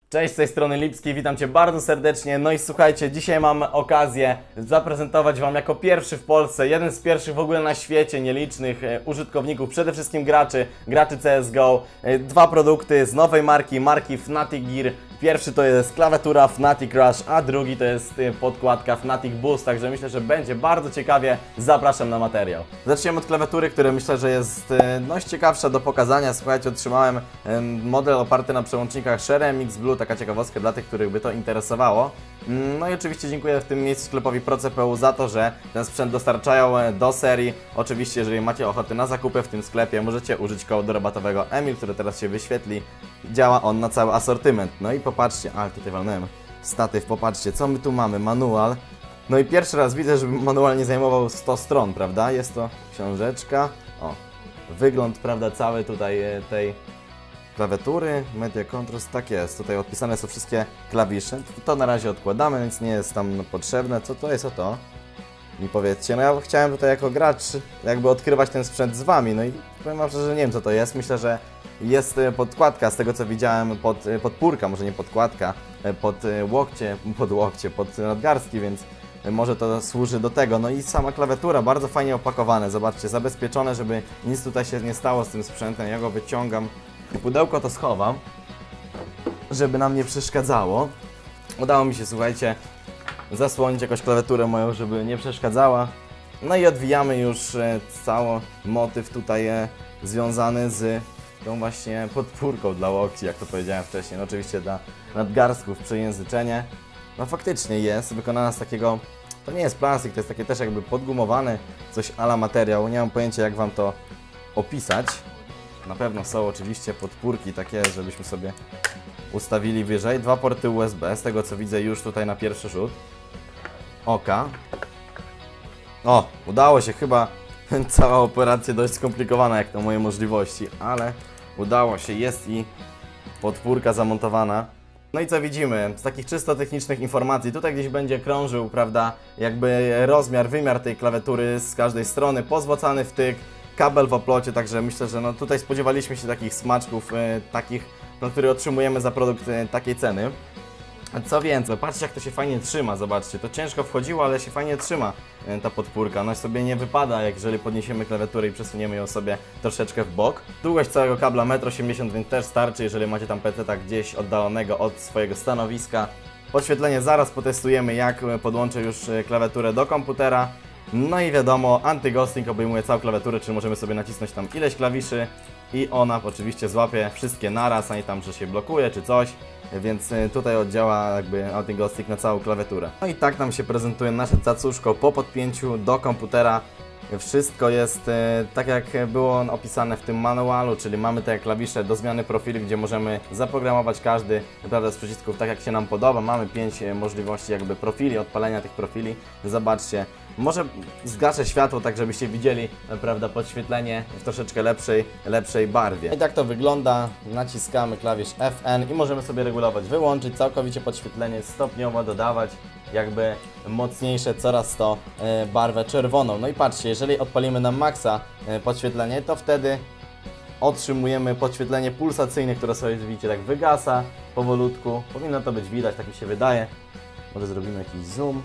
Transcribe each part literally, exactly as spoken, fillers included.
Cześć, z tej strony Lipski, witam Cię bardzo serdecznie. No i słuchajcie, dzisiaj mam okazję zaprezentować Wam jako pierwszy w Polsce, jeden z pierwszych w ogóle na świecie nielicznych e, użytkowników, przede wszystkim graczy, graczy C S G O, e, dwa produkty z nowej marki, marki Fnatic Gear. Pierwszy to jest klawiatura Fnatic Rush, a drugi to jest e, podkładka Fnatic Boost, także myślę, że będzie bardzo ciekawie. Zapraszam na materiał. Zaczniemy od klawiatury, która myślę, że jest e, no ciekawsza do pokazania. Słuchajcie, otrzymałem e, model oparty na przełącznikach Shure M X Blue, taka ciekawostka dla tych, których by to interesowało. No i oczywiście dziękuję w tym miejscu sklepowi ProCPU za to, że ten sprzęt dostarczają do serii. Oczywiście, jeżeli macie ochotę na zakupy w tym sklepie, możecie użyć kodu rabatowego Emil, które teraz się wyświetli. Działa on na cały asortyment. No i popatrzcie, ale tutaj walnąłem statyw, popatrzcie, co my tu mamy, manual. No i pierwszy raz widzę, żeby manual nie zajmował sto stron, prawda? Jest to książeczka. O, wygląd, prawda, cały tutaj tej klawiatury, Media Controls, tak jest. Tutaj odpisane są wszystkie klawisze. To na razie odkładamy, więc nie jest tam potrzebne. Co to jest o to? Mi powiedzcie. No ja chciałem tutaj jako gracz jakby odkrywać ten sprzęt z Wami. No i powiem Wam szczerze, że nie wiem co to jest. Myślę, że jest podkładka, z tego co widziałem, pod, podpórka, może nie podkładka, pod łokcie, pod łokcie, pod nadgarstki, więc może to służy do tego. No i sama klawiatura, bardzo fajnie opakowane. Zobaczcie, zabezpieczone, żeby nic tutaj się nie stało z tym sprzętem. Ja go wyciągam. Pudełko to schowam, żeby nam nie przeszkadzało. Udało mi się, słuchajcie, zasłonić jakoś klawiaturę moją, żeby nie przeszkadzała. No i odwijamy już e, cały motyw tutaj e, związany z tą właśnie podpórką dla łokci, jak to powiedziałem wcześniej. No, oczywiście dla nadgarstków przejęzyczenie. No faktycznie jest wykonana z takiego, to nie jest plastik, to jest takie też jakby podgumowane, coś a la materiał. Nie mam pojęcia, jak Wam to opisać. Na pewno są oczywiście podpórki takie, żebyśmy sobie ustawili wyżej. Dwa porty U S B, z tego co widzę już tutaj na pierwszy rzut oka. O, udało się, chyba cała operacja dość skomplikowana jak to moje możliwości, ale udało się, jest i podpórka zamontowana. No i co widzimy? Z takich czysto technicznych informacji, tutaj gdzieś będzie krążył, prawda, jakby rozmiar, wymiar tej klawiatury z każdej strony, pozłacany wtyk, kabel w oplocie, także myślę, że no tutaj spodziewaliśmy się takich smaczków, e, takich, no, które otrzymujemy za produkt e, takiej ceny. Co więcej, patrzcie jak to się fajnie trzyma, zobaczcie, to ciężko wchodziło, ale się fajnie trzyma e, ta podpórka, ona sobie nie wypada, jak jeżeli podniesiemy klawiaturę i przesuniemy ją sobie troszeczkę w bok. Długość całego kabla metr osiemdziesiąt, więc też starczy, jeżeli macie tam peceta gdzieś oddalonego od swojego stanowiska. Podświetlenie zaraz potestujemy, jak podłączę już klawiaturę do komputera. No i wiadomo, anty-ghosting obejmuje całą klawiaturę, czyli możemy sobie nacisnąć tam ileś klawiszy i ona oczywiście złapie wszystkie naraz, a nie tam, że się blokuje czy coś, więc tutaj oddziała jakby anty-ghosting na całą klawiaturę. No i tak nam się prezentuje nasze cacuszko po podpięciu do komputera. Wszystko jest e, tak jak było opisane w tym manualu, czyli mamy te klawisze do zmiany profilu, gdzie możemy zaprogramować każdy, naprawdę, z przycisków tak jak się nam podoba. Mamy pięć możliwości jakby profili, odpalenia tych profili. Zobaczcie, może zgaszę światło tak żebyście widzieli, prawda, podświetlenie w troszeczkę lepszej, lepszej barwie. I tak to wygląda, naciskamy klawisz F N i możemy sobie regulować, wyłączyć całkowicie podświetlenie, stopniowo dodawać jakby mocniejsze coraz to e, barwę czerwoną. No i patrzcie, jeżeli odpalimy na maksa e, podświetlenie, to wtedy otrzymujemy podświetlenie pulsacyjne, które sobie widzicie tak wygasa powolutku. Powinno to być widać, tak mi się wydaje. Może zrobimy jakiś zoom.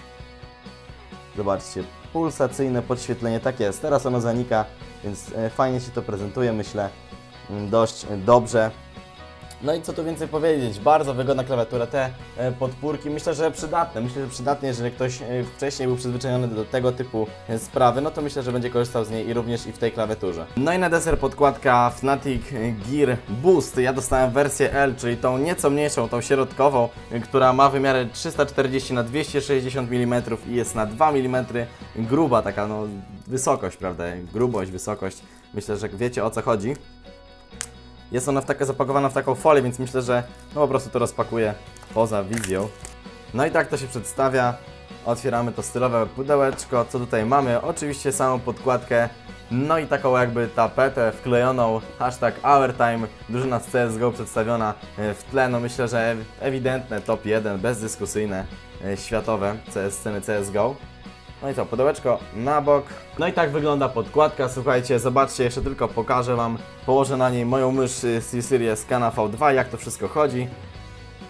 Zobaczcie, pulsacyjne podświetlenie, tak jest. Teraz ono zanika, więc e, fajnie się to prezentuje, myślę, dość dobrze. No i co tu więcej powiedzieć, bardzo wygodna klawiatura, te e, podpórki myślę, że przydatne, myślę, że przydatnie, jeżeli ktoś e, wcześniej był przyzwyczajony do tego typu e, sprawy, no to myślę, że będzie korzystał z niej i również i w tej klawiaturze. No i na deser podkładka Fnatic Gear Boost, ja dostałem wersję L, czyli tą nieco mniejszą, tą środkową, e, która ma wymiary trzysta czterdzieści na dwieście sześćdziesiąt milimetrów i jest na dwa milimetry gruba, taka no wysokość, prawda, grubość, wysokość, myślę, że wiecie o co chodzi. Jest ona w taka, zapakowana w taką folię, więc myślę, że no po prostu to rozpakuję poza wizją. No i tak to się przedstawia. Otwieramy to stylowe pudełeczko. Co tutaj mamy? Oczywiście samą podkładkę. No i taką jakby tapetę wklejoną. Hashtag OurTime. Drużyna z C S G O przedstawiona w tle. No myślę, że ewidentne top jeden, bezdyskusyjne, światowe sceny C S G O. No i co, pudełeczko na bok. No i tak wygląda podkładka, słuchajcie, zobaczcie, jeszcze tylko pokażę Wam. Położę na niej moją mysz SteelSeries Kana V dwa, jak to wszystko chodzi.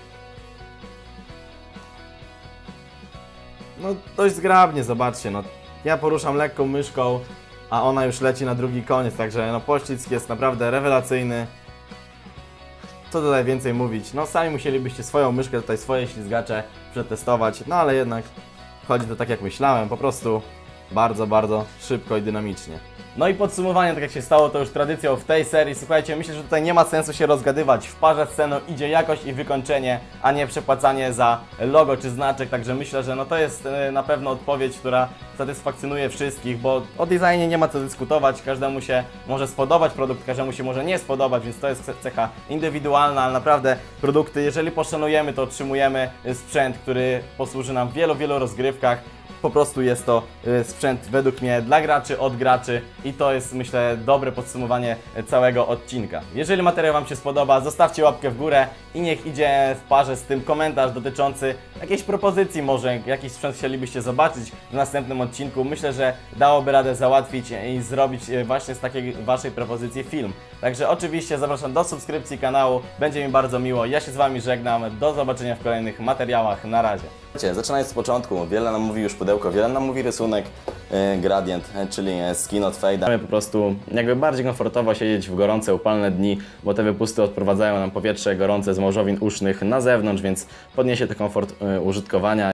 no dość zgrabnie, zobaczcie, no ja poruszam lekką myszką, a ona już leci na drugi koniec, także no poślizg jest naprawdę rewelacyjny. Co tutaj więcej mówić, no sami musielibyście swoją myszkę, tutaj swoje ślizgacze przetestować, no ale jednak chodzi to tak jak myślałem, po prostu bardzo, bardzo szybko i dynamicznie. No i podsumowanie, tak jak się stało to już tradycją w tej serii, słuchajcie, myślę, że tutaj nie ma sensu się rozgadywać, w parze z ceną idzie jakość i wykończenie, a nie przepłacanie za logo czy znaczek, także myślę, że no to jest na pewno odpowiedź, która satysfakcjonuje wszystkich, bo o designie nie ma co dyskutować, każdemu się może spodobać produkt, każdemu się może nie spodobać, więc to jest cecha indywidualna, ale naprawdę produkty, jeżeli poszanujemy, to otrzymujemy sprzęt, który posłuży nam w wielu, wielu rozgrywkach. Po prostu jest to sprzęt według mnie dla graczy, od graczy i to jest, myślę, dobre podsumowanie całego odcinka. Jeżeli materiał Wam się spodoba, zostawcie łapkę w górę i niech idzie w parze z tym komentarz dotyczący jakiejś propozycji, może jakiś sprzęt chcielibyście zobaczyć w następnym odcinku. Myślę, że dałoby radę załatwić i zrobić właśnie z takiej Waszej propozycji film. Także oczywiście zapraszam do subskrypcji kanału, będzie mi bardzo miło. Ja się z Wami żegnam, do zobaczenia w kolejnych materiałach, na razie. Zaczynając z początku, wiele nam mówi już pudełko, wiele nam mówi rysunek, yy, gradient, yy, czyli skin od Fade'a. Mamy po prostu jakby bardziej komfortowo siedzieć w gorące, upalne dni, bo te wypusty odprowadzają nam powietrze gorące z małżowin usznych na zewnątrz, więc podniesie to komfort yy, użytkowania.